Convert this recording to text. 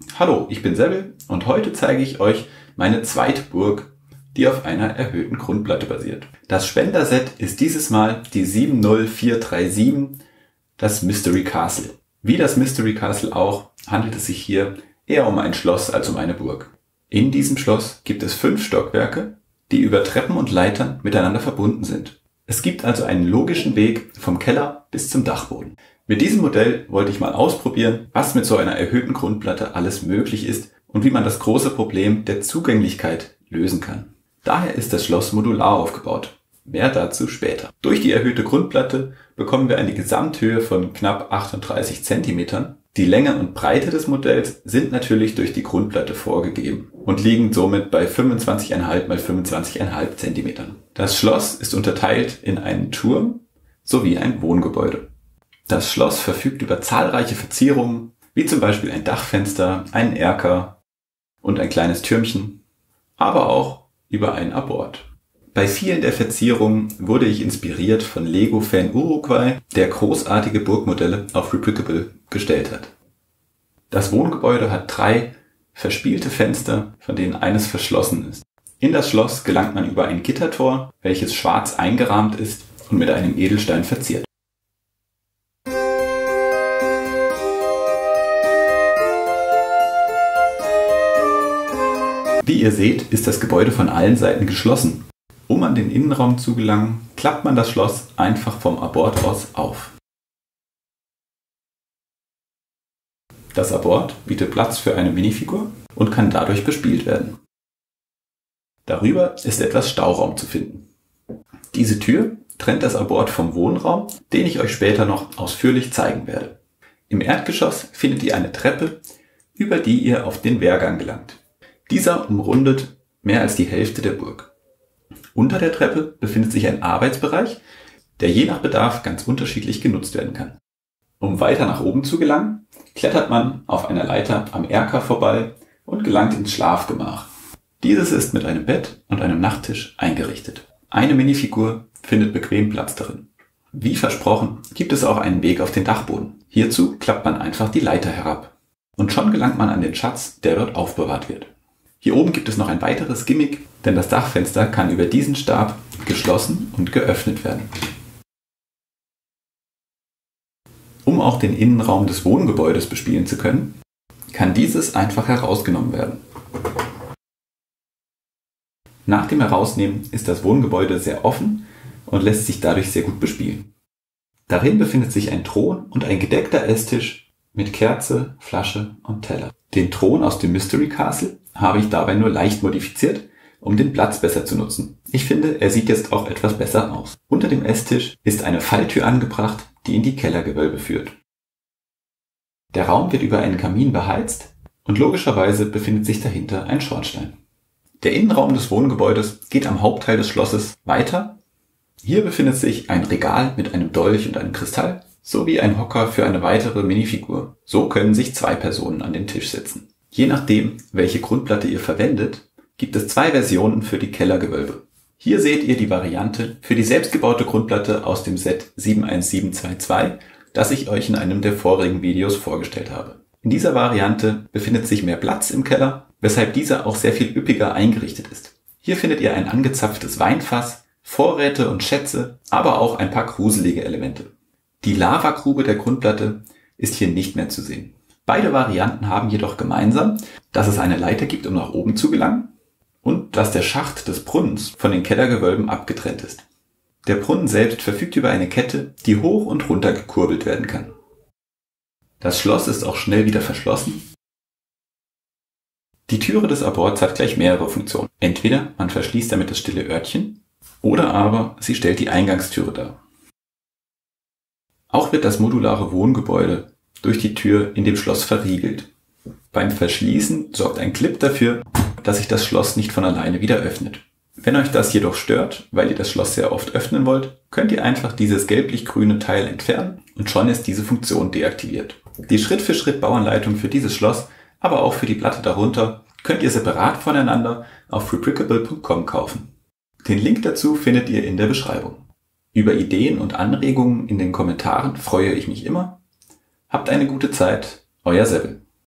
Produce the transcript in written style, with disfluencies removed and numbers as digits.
Hallo, ich bin Sebel und heute zeige ich euch meine zweite Burg, die auf einer erhöhten Grundplatte basiert. Das Spenderset ist dieses Mal die 70437, das Mystery Castle. Wie das Mystery Castle auch, handelt es sich hier eher um ein Schloss als um eine Burg. In diesem Schloss gibt es 5 Stockwerke, die über Treppen und Leitern miteinander verbunden sind. Es gibt also einen logischen Weg vom Keller bis zum Dachboden. Mit diesem Modell wollte ich mal ausprobieren, was mit so einer erhöhten Grundplatte alles möglich ist und wie man das große Problem der Zugänglichkeit lösen kann. Daher ist das Schloss modular aufgebaut. Mehr dazu später. Durch die erhöhte Grundplatte bekommen wir eine Gesamthöhe von knapp 38 cm. Die Länge und Breite des Modells sind natürlich durch die Grundplatte vorgegeben und liegen somit bei 25,5 x 25,5 cm. Das Schloss ist unterteilt in einen Turm sowie ein Wohngebäude. Das Schloss verfügt über zahlreiche Verzierungen, wie zum Beispiel ein Dachfenster, einen Erker und ein kleines Türmchen, aber auch über einen Abort. Bei vielen der Verzierungen wurde ich inspiriert von Lego-Fan Uruguay, der großartige Burgmodelle auf Rebrickable gestellt hat. Das Wohngebäude hat 3 verspielte Fenster, von denen eines verschlossen ist. In das Schloss gelangt man über ein Gittertor, welches schwarz eingerahmt ist und mit einem Edelstein verziert. Wie ihr seht, ist das Gebäude von allen Seiten geschlossen. Um an den Innenraum zu gelangen, klappt man das Schloss einfach vom Abort aus auf. Das Abort bietet Platz für eine Minifigur und kann dadurch bespielt werden. Darüber ist etwas Stauraum zu finden. Diese Tür trennt das Abort vom Wohnraum, den ich euch später noch ausführlich zeigen werde. Im Erdgeschoss findet ihr eine Treppe, über die ihr auf den Wehrgang gelangt. Dieser umrundet mehr als die Hälfte der Burg. Unter der Treppe befindet sich ein Arbeitsbereich, der je nach Bedarf ganz unterschiedlich genutzt werden kann. Um weiter nach oben zu gelangen, klettert man auf einer Leiter am Erker vorbei und gelangt ins Schlafgemach. Dieses ist mit einem Bett und einem Nachttisch eingerichtet. Eine Minifigur findet bequem Platz darin. Wie versprochen, gibt es auch einen Weg auf den Dachboden. Hierzu klappt man einfach die Leiter herab. Und schon gelangt man an den Schatz, der dort aufbewahrt wird. Hier oben gibt es noch ein weiteres Gimmick, denn das Dachfenster kann über diesen Stab geschlossen und geöffnet werden. Um auch den Innenraum des Wohngebäudes bespielen zu können, kann dieses einfach herausgenommen werden. Nach dem Herausnehmen ist das Wohngebäude sehr offen und lässt sich dadurch sehr gut bespielen. Darin befindet sich ein Thron und ein gedeckter Esstisch mit Kerze, Flasche und Teller. Den Thron aus dem Mystery Castle habe ich dabei nur leicht modifiziert, um den Platz besser zu nutzen. Ich finde, er sieht jetzt auch etwas besser aus. Unter dem Esstisch ist eine Falltür angebracht, die in die Kellergewölbe führt. Der Raum wird über einen Kamin beheizt und logischerweise befindet sich dahinter ein Schornstein. Der Innenraum des Wohngebäudes geht am Hauptteil des Schlosses weiter. Hier befindet sich ein Regal mit einem Dolch und einem Kristall sowie ein Hocker für eine weitere Minifigur. So können sich 2 Personen an den Tisch setzen. Je nachdem, welche Grundplatte ihr verwendet, gibt es 2 Versionen für die Kellergewölbe. Hier seht ihr die Variante für die selbstgebaute Grundplatte aus dem Set 71722, das ich euch in einem der vorigen Videos vorgestellt habe. In dieser Variante befindet sich mehr Platz im Keller, weshalb dieser auch sehr viel üppiger eingerichtet ist. Hier findet ihr ein angezapftes Weinfass, Vorräte und Schätze, aber auch ein paar gruselige Elemente. Die Lavagrube der Grundplatte ist hier nicht mehr zu sehen. Beide Varianten haben jedoch gemeinsam, dass es eine Leiter gibt, um nach oben zu gelangen, und dass der Schacht des Brunnens von den Kellergewölben abgetrennt ist. Der Brunnen selbst verfügt über eine Kette, die hoch und runter gekurbelt werden kann. Das Schloss ist auch schnell wieder verschlossen. Die Türe des Aborts hat gleich mehrere Funktionen. Entweder man verschließt damit das stille Örtchen, oder aber sie stellt die Eingangstüre dar. Auch wird das modulare Wohngebäude durch die Tür in dem Schloss verriegelt. Beim Verschließen sorgt ein Clip dafür, dass sich das Schloss nicht von alleine wieder öffnet. Wenn euch das jedoch stört, weil ihr das Schloss sehr oft öffnen wollt, könnt ihr einfach dieses gelblich-grüne Teil entfernen und schon ist diese Funktion deaktiviert. Die Schritt-für-Schritt-Bauanleitung für dieses Schloss, aber auch für die Platte darunter, könnt ihr separat voneinander auf rebrickable.com kaufen. Den Link dazu findet ihr in der Beschreibung. Über Ideen und Anregungen in den Kommentaren freue ich mich immer. Habt eine gute Zeit, euer Sebel.